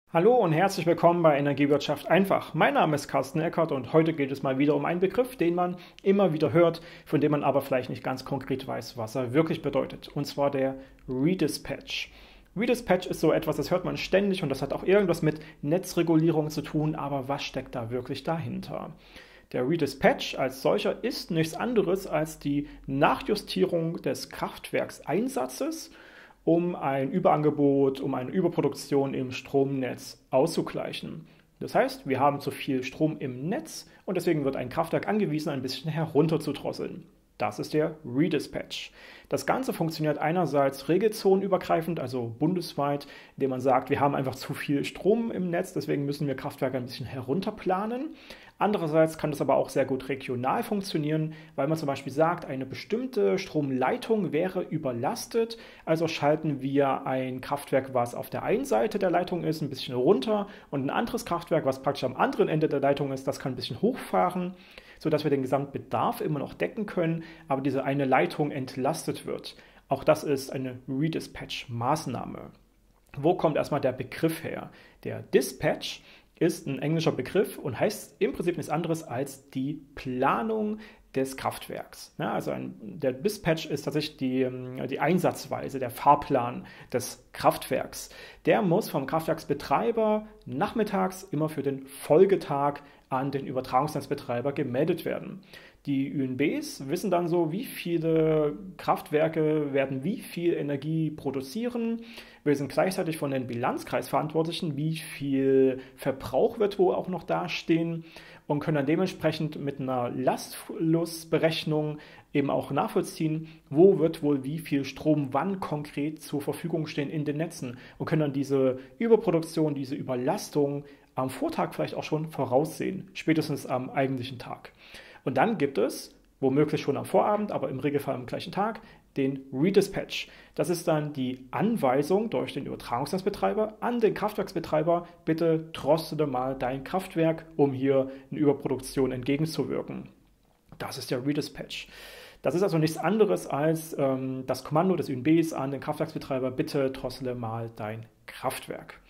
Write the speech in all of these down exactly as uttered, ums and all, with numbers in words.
Hallo und herzlich willkommen bei Energiewirtschaft einfach. Mein Name ist Carsten Eckert und heute geht es mal wieder um einen Begriff, den man immer wieder hört, von dem man aber vielleicht nicht ganz konkret weiß, was er wirklich bedeutet. Und zwar der Redispatch. Redispatch ist so etwas, das hört man ständig und das hat auch irgendwas mit Netzregulierung zu tun, aber was steckt da wirklich dahinter? Der Redispatch als solcher ist nichts anderes als die Nachjustierung des Kraftwerkseinsatzes, um ein Überangebot, um eine Überproduktion im Stromnetz auszugleichen. Das heißt, wir haben zu viel Strom im Netz und deswegen wird ein Kraftwerk angewiesen, ein bisschen herunterzudrosseln. Das ist der Redispatch. Das Ganze funktioniert einerseits regelzonenübergreifend, also bundesweit, indem man sagt, wir haben einfach zu viel Strom im Netz, deswegen müssen wir Kraftwerke ein bisschen herunterplanen. Andererseits kann das aber auch sehr gut regional funktionieren, weil man zum Beispiel sagt, eine bestimmte Stromleitung wäre überlastet, also schalten wir ein Kraftwerk, was auf der einen Seite der Leitung ist, ein bisschen runter und ein anderes Kraftwerk, was praktisch am anderen Ende der Leitung ist, das kann ein bisschen hochfahren, sodass wir den Gesamtbedarf immer noch decken können, aber diese eine Leitung entlastet wird. Auch das ist eine Redispatch-Maßnahme. Wo kommt erstmal der Begriff her? Der Dispatch ist ein englischer Begriff und heißt im Prinzip nichts anderes als die Planung des Kraftwerks. Ja, also ein, der Dispatch ist tatsächlich die, die Einsatzweise, der Fahrplan des Kraftwerks. Der muss vom Kraftwerksbetreiber nachmittags immer für den Folgetag an den Übertragungsnetzbetreiber gemeldet werden. Die Ü N Bs wissen dann so, wie viele Kraftwerke werden wie viel Energie produzieren. Wir sind gleichzeitig von den Bilanzkreisverantwortlichen, wie viel Verbrauch wird wohl auch noch dastehen und können dann dementsprechend mit einer Lastflussberechnung eben auch nachvollziehen, wo wird wohl wie viel Strom wann konkret zur Verfügung stehen in den Netzen und können dann diese Überproduktion, diese Überlastung am Vortag vielleicht auch schon voraussehen, spätestens am eigentlichen Tag. Und dann gibt es, womöglich schon am Vorabend, aber im Regelfall am gleichen Tag, den Redispatch. Das ist dann die Anweisung durch den Übertragungsnetzbetreiber an den Kraftwerksbetreiber, bitte drossele mal dein Kraftwerk, um hier eine Überproduktion entgegenzuwirken. Das ist der Redispatch. Das ist also nichts anderes als ähm, das Kommando des Ü N Bs an den Kraftwerksbetreiber, bitte drossele mal dein Kraftwerk.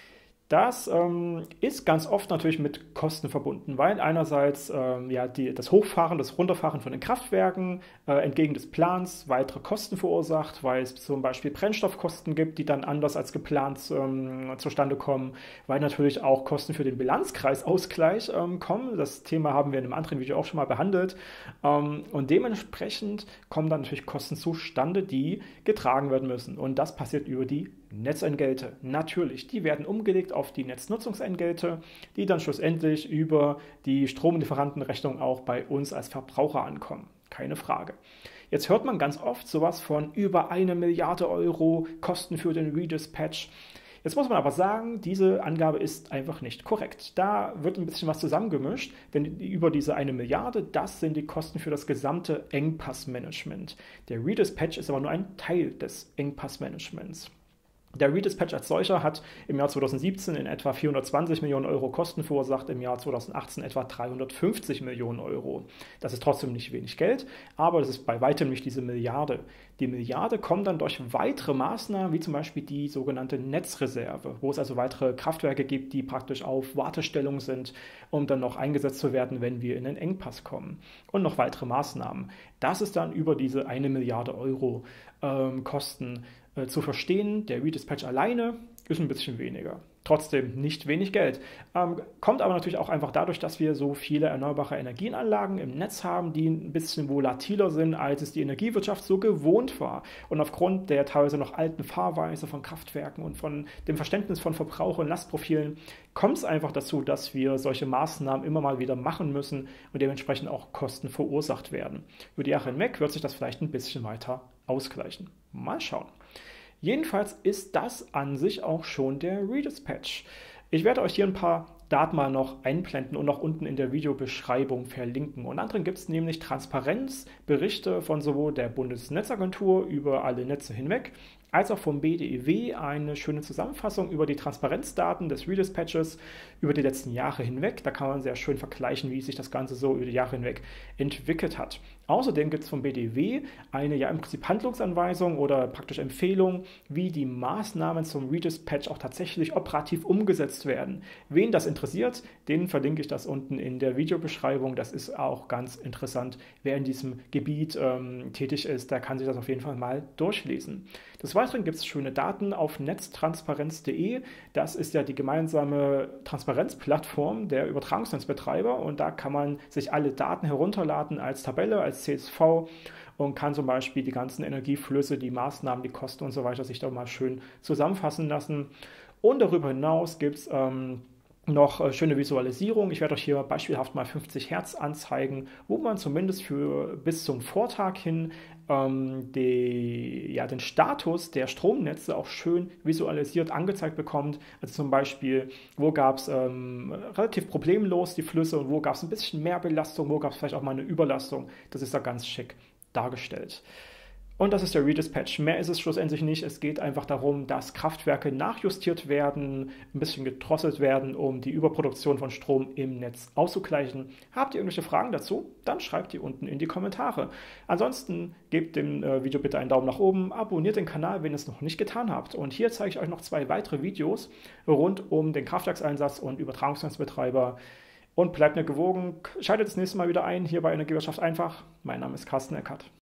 Das ähm, ist ganz oft natürlich mit Kosten verbunden, weil einerseits ähm, ja, die, das Hochfahren, das Runterfahren von den Kraftwerken äh, entgegen des Plans weitere Kosten verursacht, weil es zum Beispiel Brennstoffkosten gibt, die dann anders als geplant ähm, zustande kommen, weil natürlich auch Kosten für den Bilanzkreisausgleich ähm, kommen. Das Thema haben wir in einem anderen Video auch schon mal behandelt. Ähm, und dementsprechend kommen dann natürlich Kosten zustande, die getragen werden müssen. Und das passiert über die Netzentgelte. Natürlich, die werden umgelegt auf die Netznutzungsentgelte, die dann schlussendlich über die Stromlieferantenrechnung auch bei uns als Verbraucher ankommen. Keine Frage. Jetzt hört man ganz oft sowas von über eine Milliarde Euro Kosten für den Redispatch. Jetzt muss man aber sagen, diese Angabe ist einfach nicht korrekt. Da wird ein bisschen was zusammengemischt, denn über diese eine Milliarde, das sind die Kosten für das gesamte Engpassmanagement. Der Redispatch ist aber nur ein Teil des Engpassmanagements. Der Redispatch als solcher hat im Jahr zweitausendsiebzehn in etwa vierhundertzwanzig Millionen Euro Kosten verursacht, im Jahr zweitausendachtzehn etwa dreihundertfünfzig Millionen Euro. Das ist trotzdem nicht wenig Geld, aber das ist bei weitem nicht diese Milliarde. Die Milliarde kommt dann durch weitere Maßnahmen, wie zum Beispiel die sogenannte Netzreserve, wo es also weitere Kraftwerke gibt, die praktisch auf Wartestellung sind, um dann noch eingesetzt zu werden, wenn wir in einen Engpass kommen. Und noch weitere Maßnahmen. Das ist dann über diese eine Milliarde Euro ähm, Kosten zu verstehen. Der Redispatch alleine ist ein bisschen weniger. Trotzdem nicht wenig Geld. Ähm, kommt aber natürlich auch einfach dadurch, dass wir so viele erneuerbare Energienanlagen im Netz haben, die ein bisschen volatiler sind, als es die Energiewirtschaft so gewohnt war. Und aufgrund der teilweise noch alten Fahrweise von Kraftwerken und von dem Verständnis von Verbrauch- und Lastprofilen kommt es einfach dazu, dass wir solche Maßnahmen immer mal wieder machen müssen und dementsprechend auch Kosten verursacht werden. Über die Jahre hinweg wird sich das vielleicht ein bisschen weiter ausgleichen. Mal schauen. Jedenfalls ist das an sich auch schon der Redispatch. Ich werde euch hier ein paar Daten mal noch einblenden und auch unten in der Videobeschreibung verlinken. Und anderen gibt es nämlich Transparenzberichte von sowohl der Bundesnetzagentur über alle Netze hinweg, als auch vom B D E W eine schöne Zusammenfassung über die Transparenzdaten des Redispatches über die letzten Jahre hinweg. Da kann man sehr schön vergleichen, wie sich das Ganze so über die Jahre hinweg entwickelt hat. Außerdem gibt es vom B D W eine ja im Prinzip Handlungsanweisung oder praktisch Empfehlung, wie die Maßnahmen zum Redispatch auch tatsächlich operativ umgesetzt werden. Wen das interessiert, den verlinke ich das unten in der Videobeschreibung. Das ist auch ganz interessant. Wer in diesem Gebiet ähm, tätig ist, der kann sich das auf jeden Fall mal durchlesen. Des Weiteren gibt es schöne Daten auf netztransparenz punkt de. Das ist ja die gemeinsame Transparenzplattform der Übertragungsnetzbetreiber und da kann man sich alle Daten herunterladen als Tabelle, als C S V und kann zum Beispiel die ganzen Energieflüsse, die Maßnahmen, die Kosten und so weiter sich da mal schön zusammenfassen lassen. Und darüber hinaus gibt es ähm, noch äh, schöne Visualisierung. Ich werde euch hier beispielhaft mal fünfzig Hertz anzeigen, wo man zumindest für bis zum Vortag hin ähm, die, ja, den Status der Stromnetze auch schön visualisiert angezeigt bekommt. Also zum Beispiel, wo gab es ähm, relativ problemlos die Flüsse und wo gab es ein bisschen mehr Belastung, wo gab es vielleicht auch mal eine Überlastung. Das ist da ganz schick dargestellt. Und das ist der Redispatch. Mehr ist es schlussendlich nicht. Es geht einfach darum, dass Kraftwerke nachjustiert werden, ein bisschen gedrosselt werden, um die Überproduktion von Strom im Netz auszugleichen. Habt ihr irgendwelche Fragen dazu? Dann schreibt die unten in die Kommentare. Ansonsten gebt dem äh, Video bitte einen Daumen nach oben, abonniert den Kanal, wenn ihr es noch nicht getan habt. Und hier zeige ich euch noch zwei weitere Videos rund um den Kraftwerkseinsatz und Übertragungsnetzbetreiber. Und bleibt mir gewogen. Schaltet das nächste Mal wieder ein, hier bei Energiewirtschaft einfach. Mein Name ist Carsten Eckert.